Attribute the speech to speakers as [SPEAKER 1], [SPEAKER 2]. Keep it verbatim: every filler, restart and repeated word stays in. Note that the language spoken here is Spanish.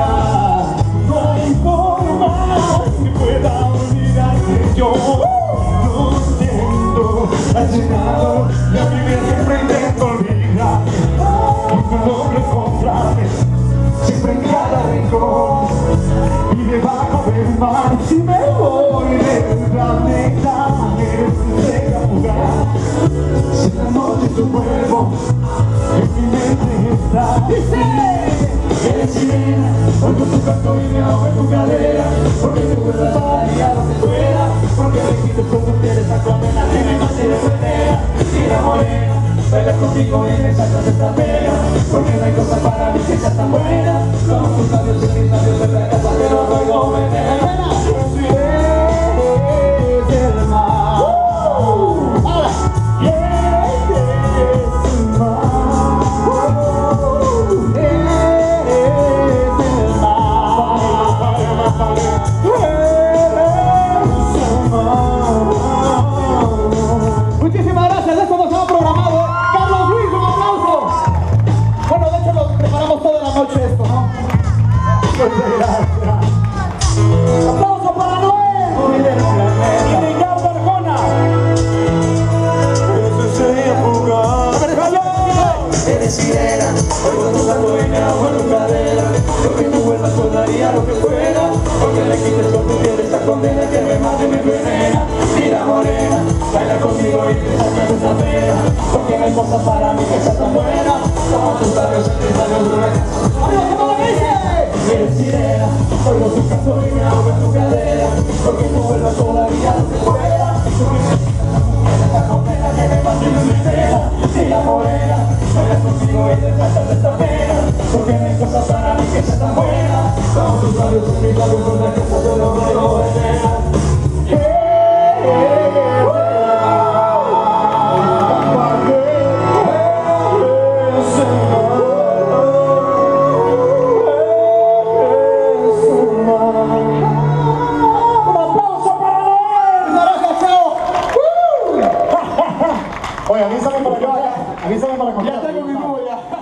[SPEAKER 1] No hay forma que pueda olvidarte. Yo lo siento, has llegado y a mi vida siempre intento olvidar. Nunca logro encontrarme, siempre en cada rincón y debajo del mar. Si me voy del planeta, eres un lugar. Si en la noche tu cuerpo en mi mente está. Dice, eres sirena, oigo tu canto y me ahogo en tu cadera. Porque te vuelvas a lo que fuera, porque me quites con tu piel esa condena que me mantiene frenera. Mira morena, baila conmigo y me sacas esta pena, porque no hay cosa para mí que sea tan buena como tus labios y mis labios de la casa, te lo ruego, ven, ven, ven. Muchísimas gracias, esto nos ha programado Carlos Luis, un aplauso. Bueno, de hecho lo preparamos toda la noche esto, ¿no? Muchas gracias. Aplauso para Noel y Ricardo Arjona. Eso sería jugar. Eres sirena, oigo tu canto y me ahogo en tu cadera. Porque tú vuelvas daría lo que fuera, porque le quites con tu piel esta condena que me mata y me envenena. Mira morena, baila conmigo y te sacas esta pena, porque no hay cosa para mí que sea tan buena como tus labios en mis labios gruesos. ¡Arriba, cómo lo dice! Eres sirena, oigo tu canto y me ahogo en tu cadera, porque tú vuelvas daría lo que fuera, porque me quites con tu piel esta condena que me mata y me envenena. Mira morena, baila conmigo y te sacas esta pena, porque no hay cosa para mí que sea tan buena como tus labios en mis labios gruesos. Te lo ruego, venena. Oye, avísame para acá, avísame para acá. Ya tengo mi nube ya.